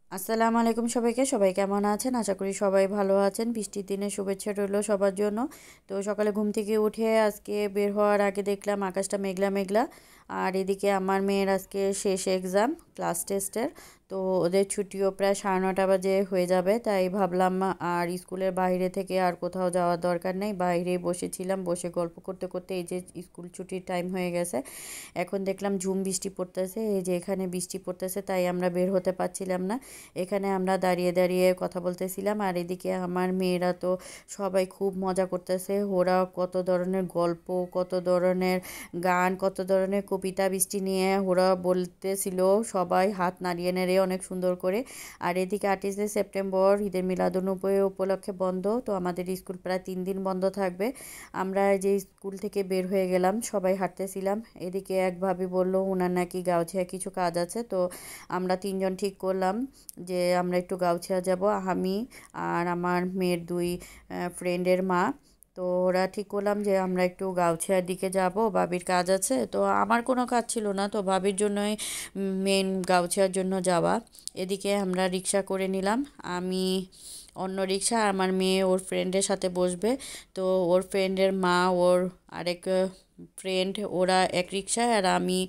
আসসালামু আলাইকুম সবাইকে। সবাই কেমন আছেন? আশা করি সবাই ভালো আছেন। বৃষ্টির দিনে শুভেচ্ছা রইলো সবার জন্য। তো সকালে ঘুম থেকে উঠে আজকে বের হওয়ার আগে দেখলাম আকাশটা মেঘলা মেঘলা। আর এদিকে আমার মেয়ের আজকে শেষ এক্সাম ক্লাস টেস্টের। তো ওদের ছুটিও প্রায় 9:30 বাজে হয়ে যাবে, তাই ভাবলাম আর স্কুলের বাইরে থেকে আর কোথাও যাওয়ার দরকার নেই, বাইরেই বসেছিলাম, বসে গল্প করতে করতে এই যে স্কুল ছুটির টাইম হয়ে গেছে। এখন দেখলাম ঝুম বৃষ্টি পড়তেছে, এই যে এখানে বৃষ্টি পড়তেছে, তাই আমরা বের হতে পারছিলাম না। এখানে আমরা দাঁড়িয়ে দাঁড়িয়ে কথা বলতেছিলাম, আর এদিকে আমার মেয়েরা তো সবাই খুব মজা করতেছে। ওরা কত ধরনের গল্প, কত ধরনের গান, কত ধরনের কবিতা বৃষ্টি নিয়ে ওরা বলতেছিল, সবাই হাত নাড়িয়ে নাড়িয়ে অনেক সুন্দর করে। আর এদিকে 28 সেপ্টেম্বর ঈদের মিলাদুন্নবী উপলক্ষে বন্ধ, তো আমাদের স্কুল প্রায় 3 দিন বন্ধ থাকবে। আমরা যে স্কুল থেকে বের হয়ে গেলাম, সবাই হাঁটতেছিলাম। এদিকে এক ভাবি বলল ওনার নাকি গাউছিয়া কিছু কাজ আছে, তো আমরা তিনজন ঠিক করলাম যে আমরা একটু গাউছিয়া যাব, আমি আর আমার মেয়ের দুই ফ্রেন্ডের মা। তো ওরা ঠিক করলাম যে আমরা একটু গাউছিয়ার দিকে যাব, ভাবির কাজ আছে। তো আমার কোনো কাজ ছিল না, তো ভাবির জন্যই মেন গাউছিয়ার জন্য যাওয়া। এদিকে আমরা রিক্সা করে নিলাম, আমি অন্য রিক্সা, আর আমার মেয়ে ওর ফ্রেন্ডের সাথে বসবে। তো ওর ফ্রেন্ডের মা, ওর আরেক ফ্রেন্ড, ওরা এক রিক্সায়, আর আমি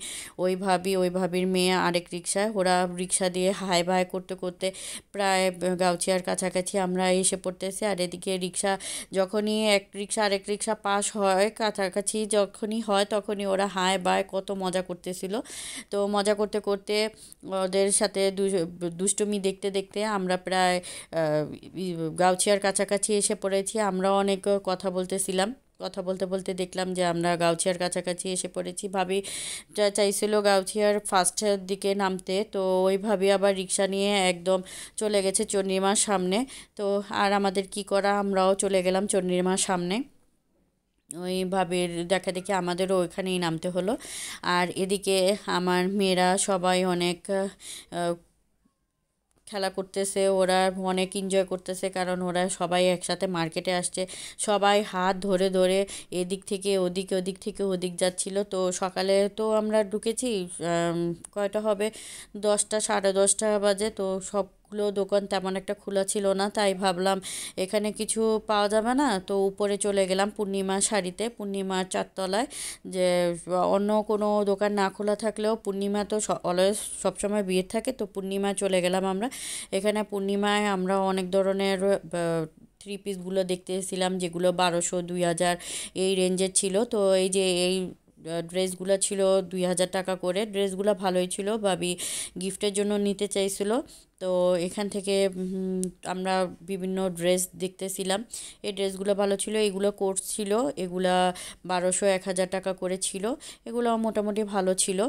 ওই ভাবির মেয়ে আরেক রিক্সায়। ওরা রিক্সা দিয়ে হাই ভাই করতে করতে প্রায় গাউছিয়ার কাছাকাছি আমরা এসে পড়তেছি। আর এদিকে রিক্সা যখনই এক রিক্সা আরেক রিক্সা পাস হয়, কাছাকাছি যখনই হয়, তখনই ওরা হাই বাই কত মজা করতেছিল। তো মজা করতে করতে ওদের সাথে দুষ্টুমি দেখতে দেখতে আমরা প্রায় গাউছিয়ার কাছাকাছি এসে পড়েছি। আমরা অনেক কথা বলতেছিলাম, কথা বলতে বলতে দেখলাম যে আমরা গাউছিয়ার কাছাকাছি এসে পড়েছি। ভাবি চাইছিল গাউছিয়ার ফার্স্টের দিকে নামতে, তো ওইভাবে আবার রিক্সা নিয়ে একদম চলে গেছে চন্দ্রিমার সামনে। তো আর আমাদের কি করা, আমরাও চলে গেলাম চন্দ্রিমার সামনে। ওই ভাবির দেখা দেখি আমাদেরও ওইখানেই নামতে হলো। আর এদিকে আমার মেয়েরা সবাই অনেক খেলা করতেছে, ওরা অনেক এনজয় করতেছে, কারণ ওরা সবাই একসাথে মার্কেটে আসছে। সবাই হাত ধরে ধরে এদিক থেকে ওদিক, ওদিক থেকে ওদিক যাচ্ছিল। তো সকালে তো আমরা ঢুকেছি, কয়টা হবে, 10টা 10:30 বাজে। তো সবগুলো দোকান তেমন একটা খোলা ছিল না, তাই ভাবলাম এখানে কিছু পাওয়া যাবে না, তো উপরে চলে গেলাম পূর্ণিমা শাড়িতে, পূর্ণিমার 4তলায়। যে অন্য কোনো দোকান না খোলা থাকলেও পূর্ণিমা তো অলওয়েজ সবসময় ভিড় থাকে, তো পূর্ণিমায় চলে গেলাম আমরা। এখানে পূর্ণিমায় আমরা অনেক ধরনের থ্রি পিসগুলো দেখতেছিলাম, যেগুলো 1200 2000 এই রেঞ্জের ছিল। তো এই যে এই ড্রেসগুলো ছিল 2000 টাকা করে। ড্রেসগুলো ভালোই ছিল, ভাবি গিফটের জন্য নিতে চাইছিল। তো এখান থেকে আমরা বিভিন্ন ড্রেস দেখতেছিলাম। এই ড্রেসগুলো ভালো ছিল, এগুলো কোর্স ছিল, এগুলা 1200 1000 টাকা করে ছিল। এগুলো মোটামুটি ভালো ছিল।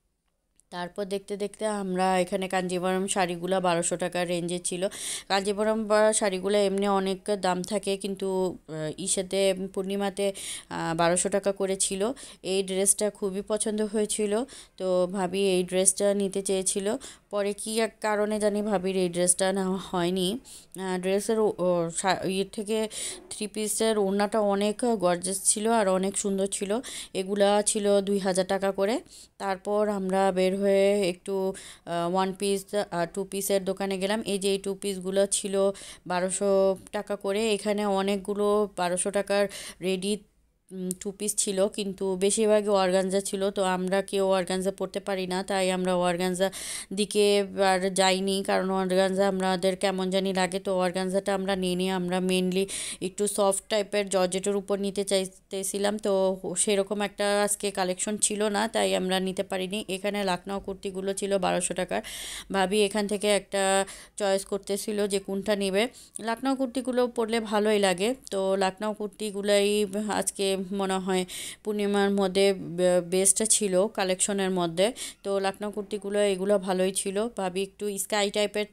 তারপর দেখতে দেখতে আমরা এখানে কাঞ্জিভরম শাড়িগুলো 1200 টাকার রেঞ্জে ছিল। কাঞ্জিভরম বা শাড়িগুলো এমনি অনেক দাম থাকে, কিন্তু ইসেতে পূর্ণিমাতে 1200 টাকা করে ছিল। এই ড্রেসটা খুবই পছন্দ হয়েছিল, তো ভাবি এই ড্রেসটা নিতে চেয়েছিল। পরে কি এক কারণে জানি ভাবির এই ড্রেসটা নেওয়া হয়নি। ড্রেসের ইয়ের থেকে থ্রি পিসের ওড়নাটা অনেক গর্জাস ছিল আর অনেক সুন্দর ছিল। এগুলা ছিল 2000 টাকা করে। তারপর আমরা বের হয়ে একটু ওয়ান পিস আর টু পিসের দোকানে গেলাম। এই যে এই টু পিসগুলো ছিল 1200 টাকা করে। এখানে অনেকগুলো 1200 টাকার রেডি টু পিস ছিল, কিন্তু বেশিরভাগই অর্গানজা ছিল। তো আমরা কেউ অর্গানজা পরতে পারি না, তাই আমরা অর্গানজা দিকে আর যাইনি, কারণ অর্গানজা আমাদের কেমন জানি লাগে। তো অর্গানজাটা আমরা নিয়ে আমরা মেনলি একটু সফট টাইপের জর্জেটের উপর নিতে চাইতেছিলাম। তো সেরকম একটা আজকে কালেকশন ছিল না, তাই আমরা নিতে পারিনি। এখানে লাকনাও কুর্তিগুলো ছিল 1200 টাকার। ভাবি এখান থেকে একটা চয়েস করতেছিল যে কোনটা নেবে। লাকনাও কুর্তিগুলো পরলে ভালোই লাগে, তো লাকনাও কুর্তিগুলোই আজকে মনে হয় পূর্ণিমার মধ্যে বেস্ট ছিল কালেকশনের মধ্যে। তো লাকনাও কুর্তিগুলো এগুলো ভালোই ছিল। ভাবি একটু স্কাই টাইপের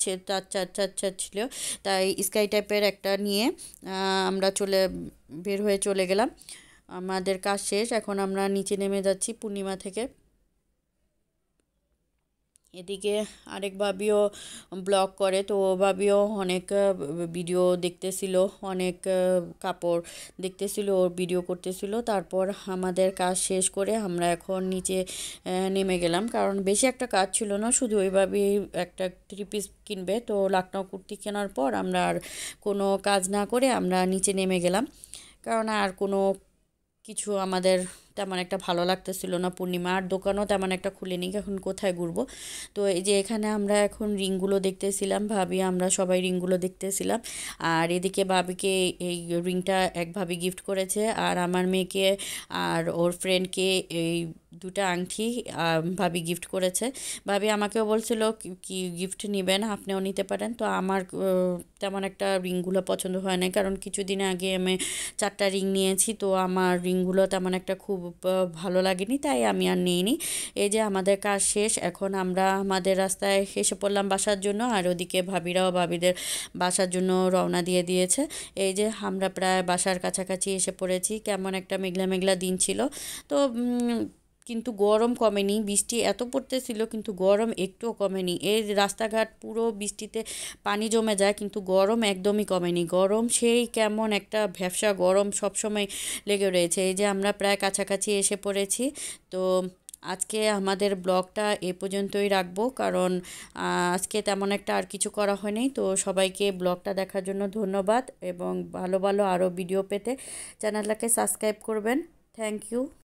ছিল, তাই স্কাই টাইপের একটা নিয়ে আমরা বের হয়ে চলে গেলাম। আমাদের কাজ শেষ, এখন আমরা নিচে নেমে যাচ্ছি পূর্ণিমা থেকে। এদিকে আরেক ভাবিও ব্লগ করে, তো ও ভাবিও অনেক ভিডিও দেখতেছিল, অনেক কাপড় দেখতেছিল, ওর ভিডিও করতেছিল। তারপর আমাদের কাজ শেষ করে আমরা এখন নিচে নেমে গেলাম, কারণ বেশি একটা কাজ ছিল না, শুধু ওইভাবেই একটা 3 পিস কিনবে। তো লাকনাও কুর্তি কেনার পর আমরা আর কোনো কাজ না করে আমরা নিচে নেমে গেলাম, কারণ আর কোনো কিছু আমাদের তেমন একটা ভালো লাগতেছিল না। পূর্ণিমা আর দোকানও তেমন একটা খুলেনি, এখন কোথায় ঘুরবো। তো এই যে এখানে আমরা এখন রিংগুলো দেখতেছিলাম, ভাবি আমরা সবাই রিংগুলো দেখতেছিলাম। আর এদিকে ভাবিকে এই রিংটা এক ভাবি গিফট করেছে, আর আমার মেয়েকে আর ওর ফ্রেন্ডকে এই দুটা আংটি ভাবি গিফট করেছে। ভাবি আমাকেও বলছিল কি গিফট নেবেন, আপনিও নিতে পারেন। তো আমার তেমন একটা রিংগুলো পছন্দ হয় না, কারণ কিছুদিন আগে আমি 4টা রিং নিয়েছি, তো আমার রিংগুলো তেমন একটা খুব ভালো লাগেনি, তাই আমি আর নিইনি। এই যে আমাদের কাজ শেষ, এখন আমরা আমাদের রাস্তায় এসে পড়লাম বাসার জন্য, আর ওদিকে ভাবিরাও ভাবিদের বাসার জন্য রওনা দিয়ে দিয়েছে। এই যে আমরা প্রায় বাসার কাছাকাছি এসে পড়েছি। কেমন একটা মেঘলা মেঘলা দিন ছিল, তো কিন্তু গরম কমেনি, বৃষ্টি এত পড়তেছিল কিন্তু গরম একটুও কমেনি। এই রাস্তাঘাট পুরো বৃষ্টিতে পানি জমে যায়, কিন্তু গরম একদমই কমেনি। গরম সেই কেমন একটা ভ্যাপসা গরম সবসময় লেগে রয়েছে। এই যে আমরা প্রায় কাছাকাছি এসে পড়েছি। তো আজকে আমাদের ব্লগটা এ পর্যন্তই রাখবো, কারণ আজকে তেমন একটা আর কিছু করা হয়নি। তো সবাইকে ব্লগটা দেখার জন্য ধন্যবাদ, এবং ভালো ভালো আরও ভিডিও পেতে চ্যানেলটাকে সাবস্ক্রাইব করবেন। Thank you.